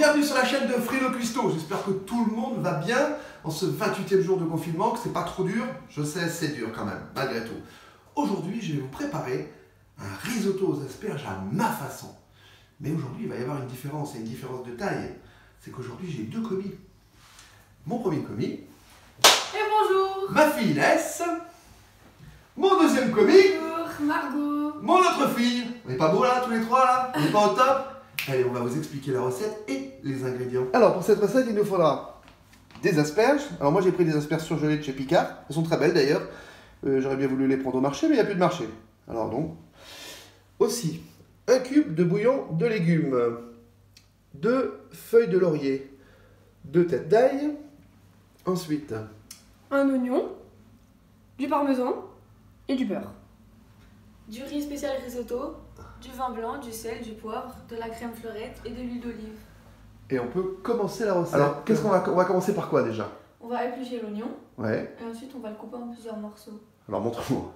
bienvenue sur la chaîne de Fredo Cuisto. J'espère que tout le monde va bien en ce 28e jour de confinement, que c'est pas trop dur. Je sais, c'est dur quand même, malgré tout. Aujourd'hui, je vais vous préparer un risotto aux asperges à ma façon. Mais aujourd'hui, il va y avoir une différence, et une différence de taille. C'est qu'aujourd'hui, j'ai deux commis. Mon premier commis. Et bonjour. Ma fille Inès. Mon deuxième commis. Bonjour, Margot. Mon autre fille. On n'est pas beau là, tous les trois là? On n'est pas au top? Allez, on va vous expliquer la recette et les ingrédients. Alors, pour cette recette, il nous faudra des asperges. Alors, moi, j'ai pris des asperges surgelées de chez Picard. Elles sont très belles d'ailleurs. J'aurais bien voulu les prendre au marché, mais il n'y a plus de marché. Alors, donc, aussi, un cube de bouillon de légumes, 2 feuilles de laurier, 2 têtes d'ail. Ensuite, Un oignon, du parmesan et du beurre. Du riz spécial risotto, du vin blanc, du sel, du poivre, de la crème fleurette et de l'huile d'olive. et on peut commencer la recette. Alors, qu'est-ce qu'on va commencer par quoi déjà? On va éplucher l'oignon Ouais. et ensuite on va le couper en plusieurs morceaux. Alors, montre-moi.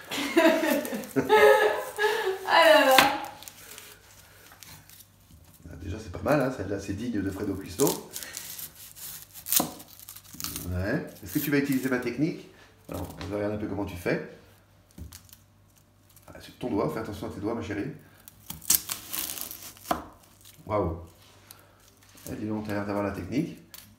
Ah là là. Déjà, c'est pas mal, hein, celle-là, c'est digne de Fredo Cuisto. Ouais. Est-ce que tu vas utiliser ma technique? Alors, on va regarder un peu comment tu fais. Ah, sur ton doigt, fais attention à tes doigts, ma chérie. Waouh. Eh, dis donc, t'as l'air d'avoir la technique.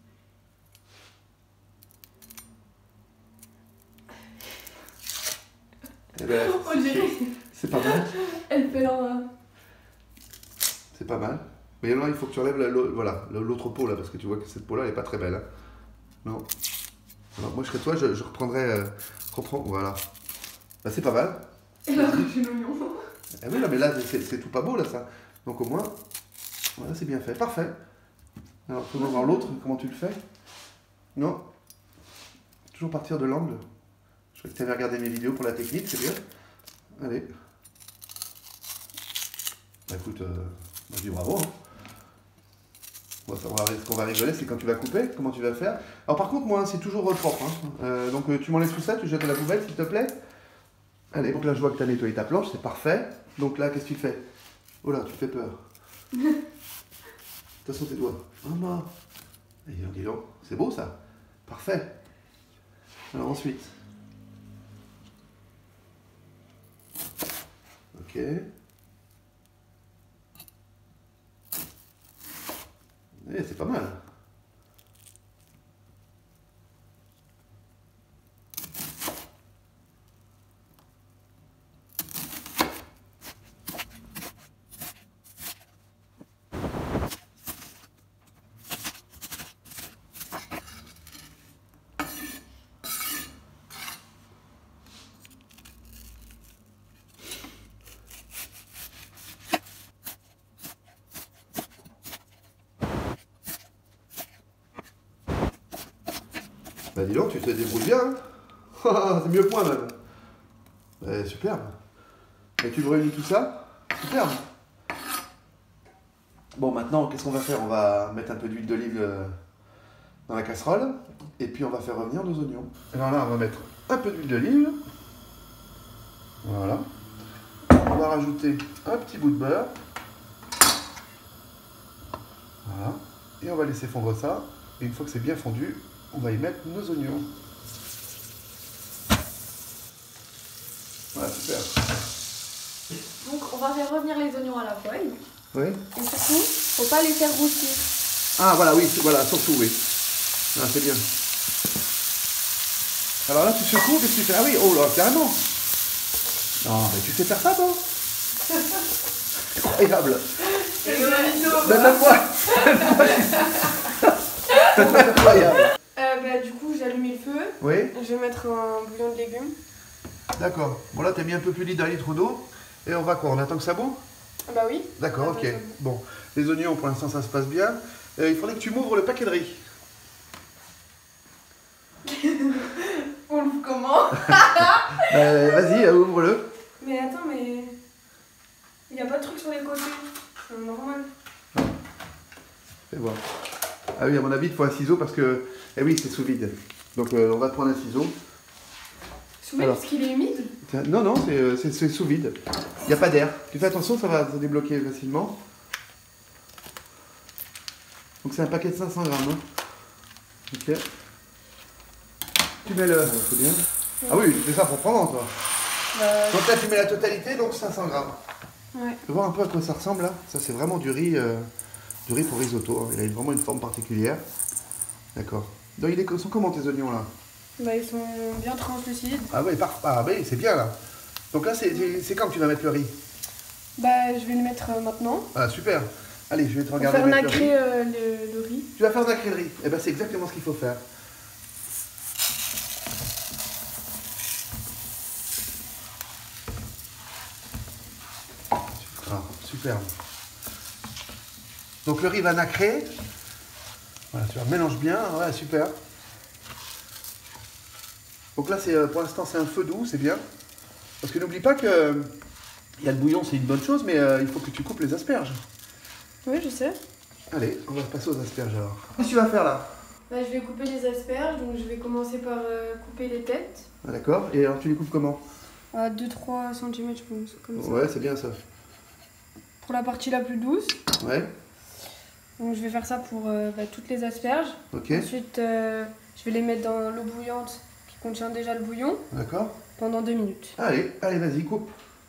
Eh ben, On dirait. c'est pas mal. Elle fait leur... C'est pas mal. Mais alors, il faut que tu enlèves l'autre peau là, parce que tu vois que cette peau là, elle est pas très belle. Hein. Non. Alors, moi, je serais toi, je reprendrais. Voilà. Bah, c'est pas mal. Elle a rajouté l'oignon. Ah oui, non, mais là, c'est tout pas beau là, ça. Donc, au moins, voilà, c'est bien fait. Parfait. Alors, faut voir l'autre, comment tu le fais? Non. Toujours partir de l'angle. Je crois que tu avais regardé mes vidéos pour la technique, c'est bien. Allez. Bah, écoute, moi, je dis bravo. Hein. Ce qu'on va rigoler, c'est quand tu vas couper, comment tu vas faire. Alors par contre, moi, c'est toujours propre. Hein. Donc tu m'enlèves tout ça, tu jettes à la poubelle, s'il te plaît. Allez, donc là, je vois que tu as nettoyé ta planche, c'est parfait. Donc là, qu'est-ce que tu fais? Oh là, tu fais peur. Attention tes doigts. Oh non. Dis donc, c'est beau ça. Parfait. Alors ensuite. Ok. Eh, c'est pas mal. Bah dis donc, tu te débrouilles bien, hein. C'est mieux que moi même. Superbe. Et tu réunis tout ça? Superbe. Bon, maintenant, qu'est-ce qu'on va faire? On va mettre un peu d'huile d'olive dans la casserole. Et puis on va faire revenir nos oignons. Alors là, on va mettre un peu d'huile d'olive. Voilà. On va rajouter un petit bout de beurre. Voilà. Et on va laisser fondre ça. Et une fois que c'est bien fondu, on va y mettre nos oignons. Voilà, super. Donc on va faire revenir les oignons à la poêle. Oui. Et surtout, faut pas les faire roussir. Ah voilà, oui, voilà, surtout, oui. Ah, c'est bien. Alors là, tu secoues, qu'est-ce que tu fais? Ah oui, oh là, carrément. Non, mais tu sais faire ça, toi? Incroyable. Même moi. Incroyable. Du coup, j'ai allumé le feu. Oui. Je vais mettre un bouillon de légumes. D'accord. Bon, là, tu as mis un peu plus d'1 litre d'eau. Et on va quoi? On attend que ça boue? Bah oui. D'accord, ok. Bon, les oignons, pour l'instant, ça se passe bien. Il faudrait que tu m'ouvres le paquet de riz. On l'ouvre comment? Vas-y, ouvre-le. Mais attends, mais... Il n'y a pas de truc sur les côtés. C'est normal. Fais voir. Ah oui, à mon avis, il faut un ciseau parce que... Eh oui, c'est sous vide. Donc, on va te prendre un ciseau. Sous vide parce qu'il est humide? Non, non, c'est sous vide. Il n'y a pas d'air. Tu fais attention, ça va se débloquer facilement. Donc c'est un paquet de 500 grammes. Hein. Ok. Tu mets le... c'est bien. Ah oui, tu fais ça pour prendre toi. Donc là tu mets la totalité, donc 500 grammes. Ouais. Tu peux voir un peu à quoi ça ressemble là? Ça c'est vraiment du riz pour risotto. Hein. Il a vraiment une forme particulière. D'accord. Donc ils sont comment tes oignons là? Bah ils sont bien translucides. Ah oui, c'est bien là. Donc là c'est quand que tu vas mettre le riz? Bah je vais le mettre maintenant. Ah super. Allez, je vais te Pour regarder faire mettre nacrer le riz. le riz. Tu vas faire nacrer le riz. Eh ben c'est exactement ce qu'il faut faire. Ah, superbe. Donc le riz va nacrer. Voilà, tu mélanges bien. Ouais, super. Donc là, pour l'instant, c'est un feu doux, c'est bien. Parce que n'oublie pas que il y a le bouillon, c'est une bonne chose, mais il faut que tu coupes les asperges. Oui, je sais. Allez, on va passer aux asperges alors. Qu'est-ce que tu vas faire là? Bah, je vais couper les asperges, donc je vais commencer par couper les têtes. Ah, d'accord. Et alors tu les coupes comment? À 2-3 cm, je pense. Comme ça. Ouais, c'est bien ça. Pour la partie la plus douce. Ouais. Donc je vais faire ça pour toutes les asperges. Ok. Ensuite, je vais les mettre dans l'eau bouillante qui contient déjà le bouillon. D'accord. Pendant 2 minutes. Allez, vas-y, coupe.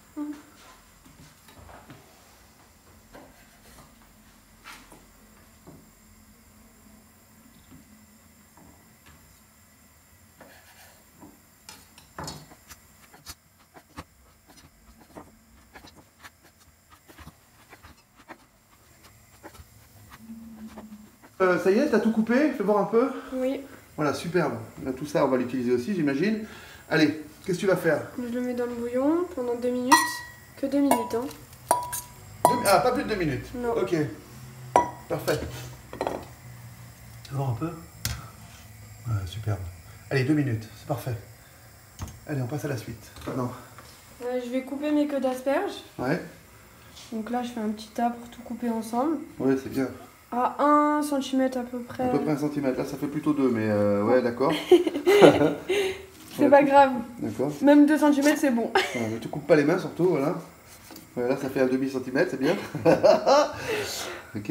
Ça y est, t'as tout coupé? Fais voir un peu. Oui. Voilà, superbe. Là, tout ça, on va l'utiliser aussi, j'imagine. Allez, qu'est-ce que tu vas faire? Je le mets dans le bouillon pendant 2 minutes. Que 2 minutes, hein. Ah, pas plus de 2 minutes. Non. Ok. Parfait. Voir un peu. Ouais, superbe. Allez, 2 minutes, c'est parfait. Allez, on passe à la suite. Non. Je vais couper mes queues d'asperges. Ouais. Donc là, je fais un petit tas pour tout couper ensemble. Ouais, c'est bien. À 1 cm à peu près. À peu près 1 cm. Là, ça fait plutôt 2, mais ouais, d'accord. C'est pas grave. D'accord. Même 2 cm, c'est bon. Voilà, ne te coupe pas les mains surtout, voilà. Voilà, ça fait un demi-centimètre, c'est bien. Ok.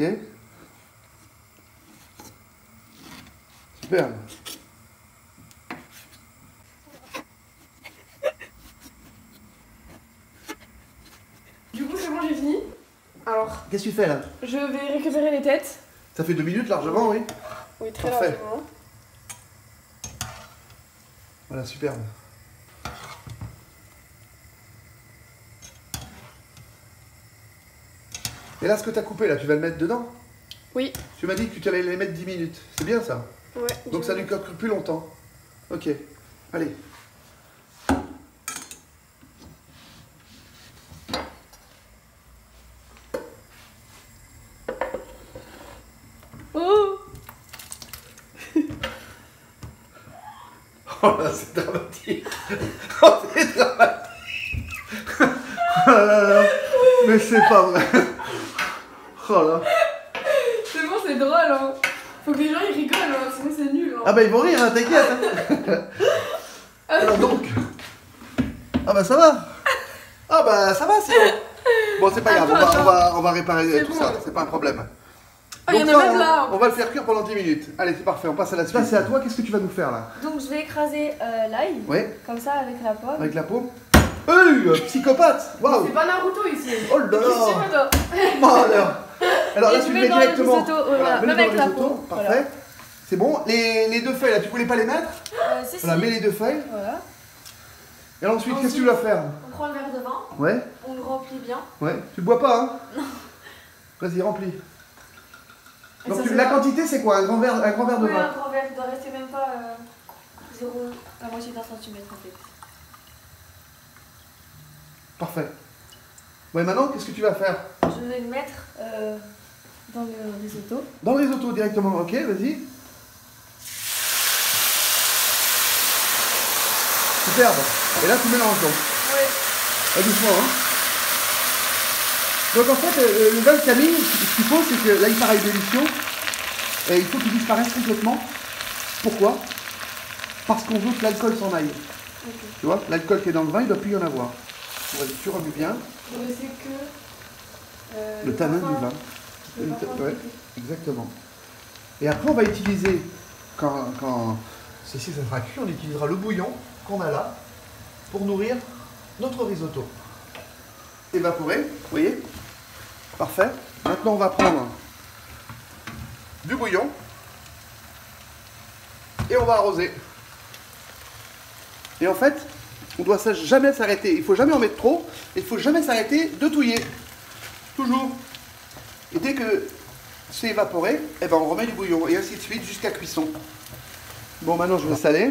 Superbe. Du coup, c'est bon, j'ai fini. Alors, Qu'est-ce que tu fais là? je vais récupérer les têtes. Ça fait 2 minutes largement, oui. Oui, très Parfait. largement. Voilà, superbe. Et là, ce que tu as coupé, là, tu vas le mettre dedans? Oui. Tu m'as dit que tu allais les mettre 10 minutes. C'est bien ça? Ouais. Donc ça lui coque plus longtemps. Ok. Allez. Oh! Oh là, c'est dramatique. Oh, c'est dramatique. Oh là là. Mais c'est pas vrai. Oh là. C'est bon, c'est drôle, hein. Faut que les gens ils rigolent, hein, sinon c'est nul. Hein. Ah bah ils vont rire, hein, t'inquiète. Hein. Alors donc. Ah bah ça va. Ah bah ça va sinon. Bon c'est pas grave, on va réparer tout bon. ça, c'est pas un problème. Ah, il y en a ça, même là. on va le faire cuire pendant 10 minutes. Allez, c'est parfait, on passe à la suite. Là c'est à toi, qu'est-ce que tu vas nous faire là? Donc je vais écraser l'ail, Oui, comme ça avec la pomme. avec la peau. Hey, psychopathe. Waouh. C'est pas Naruto ici. Oh là Qu'est-ce que tu là. veux, toi? Oh, alors Et là je tu le mets mets dans le directement. risotto, voilà, mets-le même dans avec le la risotto, peau, parfait. voilà. C'est bon, les deux feuilles là, tu voulais pas les mettre? Si, Voilà, si. mets les deux feuilles. Voilà. Et ensuite, qu'est-ce que tu vas faire? On prend le verre de vin, Ouais, on le remplit bien. ouais. Tu le bois pas, hein? Non. Vas-y, remplis. Et Donc ça, c'est la là. quantité, c'est quoi? Un grand verre de Oui, vin. un grand verre, il doit rester même pas la moitié d'un centimètre en fait. Parfait. Ouais, maintenant, qu'est-ce que tu vas faire? Je vais le mettre dans le risotto. Dans le risotto directement, ok, vas-y. Superbe. Et là, tu mélanges donc. Ouais. Pas doucement, hein. Donc en fait, le vin de Camille, ce qu'il faut, c'est que là, il part à ébullition. Et il faut qu'il disparaisse complètement. Pourquoi? Parce qu'on veut que l'alcool s'en aille. Ok. Tu vois, l'alcool qui est dans le vin, il ne doit plus y en avoir. Tu remues bien. Donc c'est que. Le tanin du parfum. vin. Le parfum Ouais, fruité. exactement. Et après, on va utiliser, quand ceci ça sera cuit, on utilisera le bouillon qu'on a là pour nourrir notre risotto. Évaporé, vous voyez? Parfait. Maintenant, on va prendre du bouillon et on va arroser. Et en fait, on doit jamais s'arrêter. Il ne faut jamais en mettre trop. Et il ne faut jamais s'arrêter de touiller. Toujours. Et dès que c'est évaporé, eh ben on remet du bouillon. Et ainsi de suite jusqu'à cuisson. Bon, maintenant je vais saler.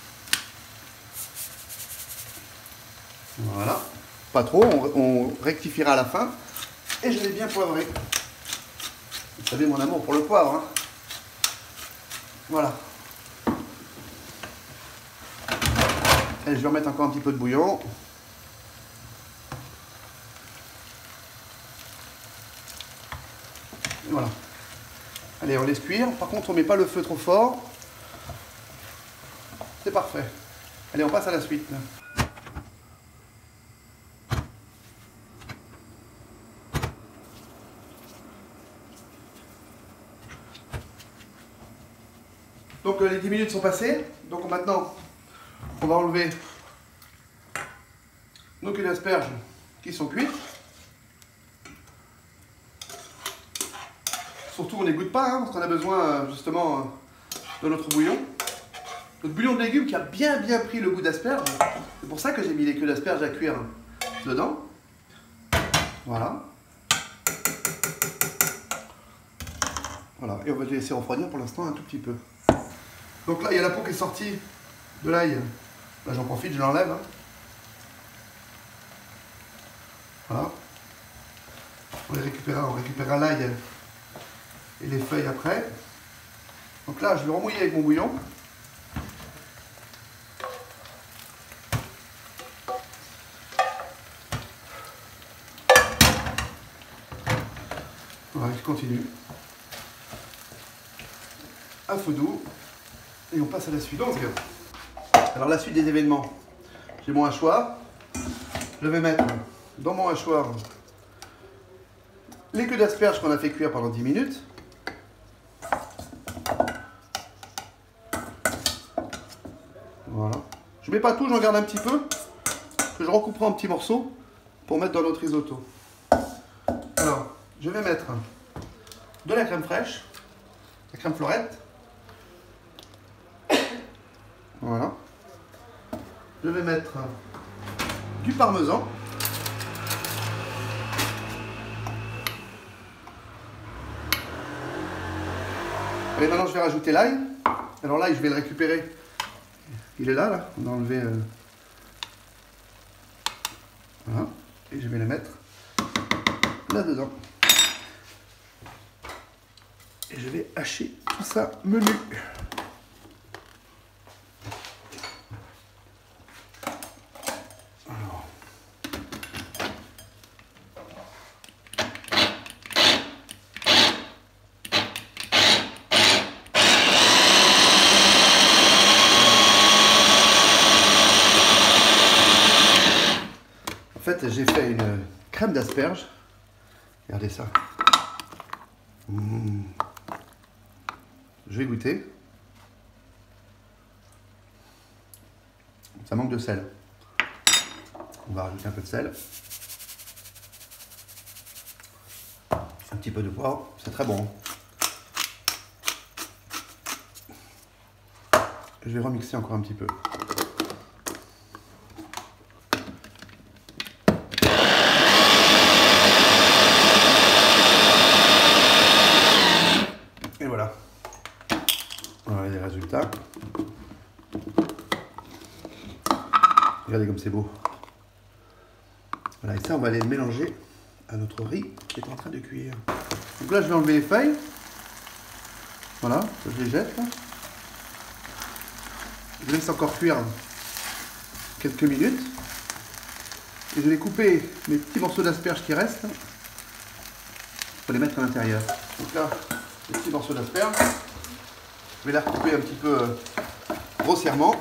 Voilà. Pas trop, on rectifiera à la fin. Et je vais bien poivrer. Vous savez mon amour pour le poivre. Hein. Voilà. Et je vais remettre encore un petit peu de bouillon. Et voilà. Allez, on laisse cuire. Par contre, on ne met pas le feu trop fort. C'est parfait. Allez, on passe à la suite. Donc les 10 minutes sont passées. Donc maintenant, on va enlever nos culs d'asperges qui sont cuites. Surtout, on n'égoutte pas, hein, parce qu'on a besoin justement de notre bouillon. Notre bouillon de légumes qui a bien pris le goût d'asperges. C'est pour ça que j'ai mis les queues d'asperges à cuire dedans. Voilà. Voilà, et on va les laisser refroidir pour l'instant un tout petit peu. Donc là, il y a la peau qui est sortie de l'ail. Là, j'en profite, je l'enlève. Hein. Voilà. On récupérera l'ail et les feuilles après. Donc là, je vais remouiller avec mon bouillon. Voilà, je continue. À feu doux. Et on passe à la suite. Donc, alors la suite des événements. J'ai mon hachoir. Je vais mettre dans mon hachoir les queues d'asperges qu'on a fait cuire pendant 10 minutes. Voilà. Je ne mets pas tout, j'en garde un petit peu, que je recouperai en petits morceaux pour mettre dans notre risotto. Alors, je vais mettre de la crème fraîche, la crème fleurette. Voilà. Je vais mettre du parmesan. Et maintenant je vais rajouter l'ail. Alors l'ail je vais le récupérer. Il est là. On a enlevé. Voilà. Et je vais le mettre là-dedans. Et je vais hacher tout ça menu. En fait, j'ai fait une crème d'asperges. Regardez ça. Je vais goûter. Ça manque de sel. On va rajouter un peu de sel. Un petit peu de poivre. C'est très bon. Je vais remixer encore un petit peu. Et voilà. Voilà les résultats. Regardez comme c'est beau. Voilà, et ça, on va aller le mélanger à notre riz qui est en train de cuire. Donc là, je vais enlever les feuilles. Voilà, je les jette. Là. Je laisse encore cuire quelques minutes. Et je vais couper mes petits morceaux d'asperges qui restent pour les mettre à l'intérieur. Donc là, les petits morceaux d'asperges, je vais les recouper un petit peu grossièrement.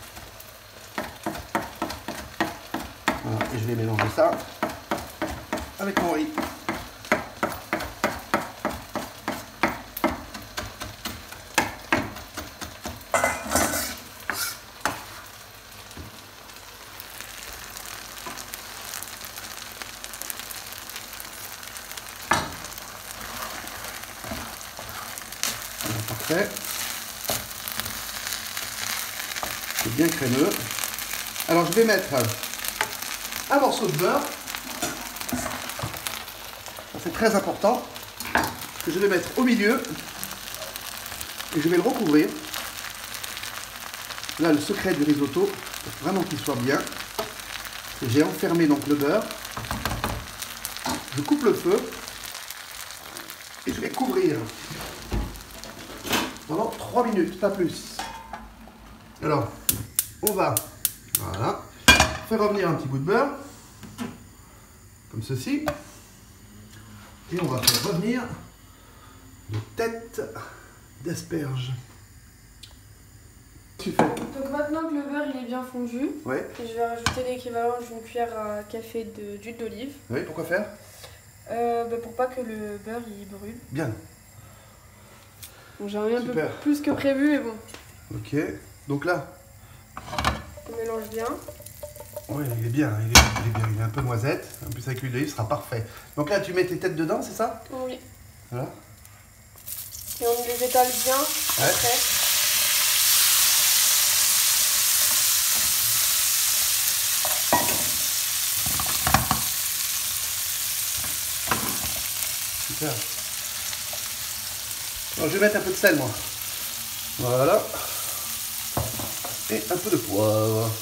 Voilà, et je vais mélanger ça. avec mon riz. Parfait. C'est bien crémeux. Alors je vais mettre un morceau de beurre. C'est très important. Que je vais mettre au milieu. Et je vais le recouvrir. Là, le secret du risotto, c'est vraiment qu'il soit bien. J'ai enfermé donc le beurre. Je coupe le feu. Et je vais couvrir pendant 3 minutes, pas plus. Alors, on va voilà, faire revenir un petit bout de beurre, comme ceci. Et on va faire revenir nos têtes d'asperges. Super. Donc maintenant que le beurre il est bien fondu, Ouais. je vais rajouter l'équivalent d'une cuillère à café d'huile d'olive. Oui, pourquoi faire? Pour pas que le beurre il brûle. Bien. Donc j'ai mis un peu Super. plus que prévu, mais bon. Ok. Donc là, On mélange bien. oui, il est bien, il est bien, il est un peu noisette. En plus avec l'huile d'olive, ce sera parfait. Donc là, tu mets tes têtes dedans, c'est ça? Oui. Voilà. Et on les étale bien Ouais. après. Super. Alors, je vais mettre un peu de sel, moi. Voilà. Et un peu de poivre.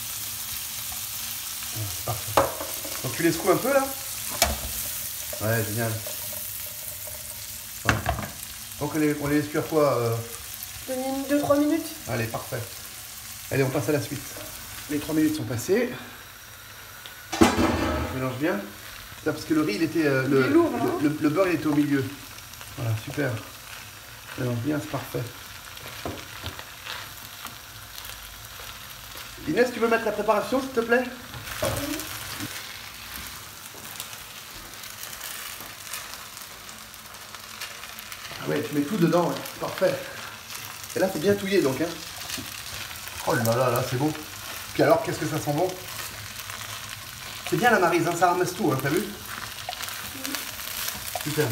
C'est parfait. Donc tu les secoues un peu là? Ouais, génial. Voilà. Donc on les laisse cuire quoi 2-3 minutes. Allez, parfait. Allez, on passe à la suite. Les 3 minutes sont passées. On mélange bien. C'est parce que le riz, il était, Il est lourd, hein. le beurre, il était au milieu. Voilà, super. On mélange bien, c'est parfait. Inès, tu veux mettre la préparation, s'il te plaît? Ah ouais, tu mets tout dedans, ouais. Parfait. Et là, c'est bien touillé, donc. Hein. Oh là là, là, c'est bon. Puis alors, qu'est-ce que ça sent bon? C'est bien la maryse, hein, ça ramasse tout, hein, t'as vu? Super.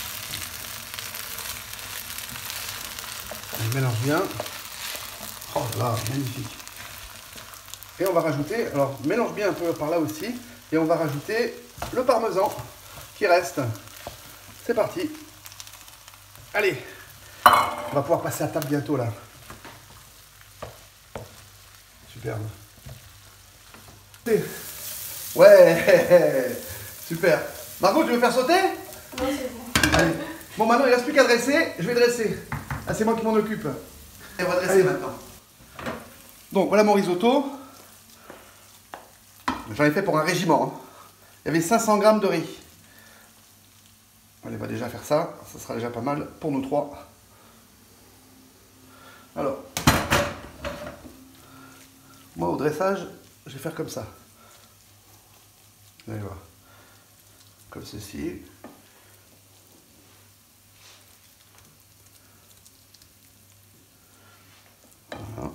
On mélange bien. Oh là, magnifique. Et on va rajouter, alors mélange bien un peu par là aussi, et on va rajouter le parmesan qui reste. C'est parti. Allez, on va pouvoir passer à table bientôt là. Superbe. Ouais, super. Margot, tu veux faire sauter? Non, c'est bon. Allez. Bon, maintenant il ne reste plus qu'à dresser, je vais dresser. Ah, c'est moi qui m'en occupe. Et on va dresser maintenant. Donc voilà mon risotto. J'en ai fait pour un régiment. Hein. Il y avait 500 grammes de riz. Allez, on va déjà faire ça. Ça sera déjà pas mal pour nous trois. Alors, moi au dressage, je vais faire comme ça. Vous allez voir. Comme ceci. Voilà.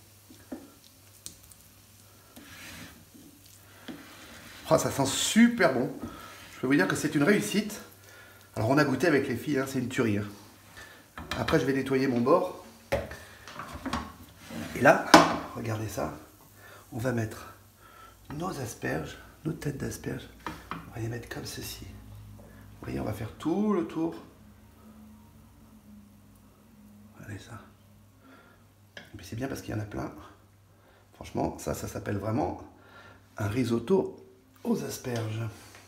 Oh, ça sent super bon. Je peux vous dire que c'est une réussite. Alors on a goûté avec les filles, hein, c'est une tuerie. Hein. Après je vais nettoyer mon bord. Et là, regardez ça. On va mettre nos asperges, nos têtes d'asperges. On va les mettre comme ceci. Vous voyez, on va faire tout le tour. Regardez ça. Et puis c'est bien parce qu'il y en a plein. Franchement, ça s'appelle vraiment un risotto aux asperges.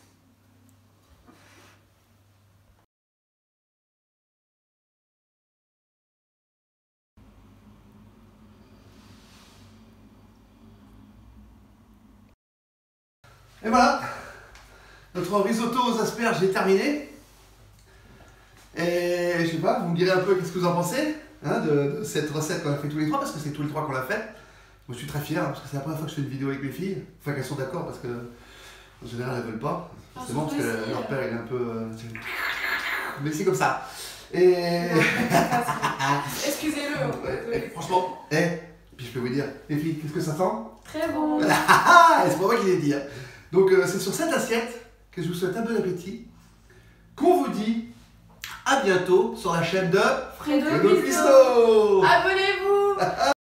Et voilà, notre risotto aux asperges est terminé. Et je sais pas, vous me direz un peu qu'est-ce que vous en pensez hein, de cette recette qu'on a fait tous les trois, parce que c'est tous les trois qu'on l'a fait. Je suis très fier, hein, parce que c'est la première fois que je fais une vidéo avec mes filles. Enfin, qu'elles sont d'accord, parce que En général, elles veulent pas. Forcément, parce que surtout leur ici, père, il est un peu. Mais c'est comme ça. Et. Excusez-le. Ouais, franchement, puis je peux vous dire, les filles, qu'est-ce que ça sent? Très bon. C'est pas moi qui l'ai dit. Hein. Donc, c'est sur cette assiette que je vous souhaite un bon appétit. Qu'on vous dit à bientôt sur la chaîne de Fredo Fredo Cuistot. Abonnez-vous.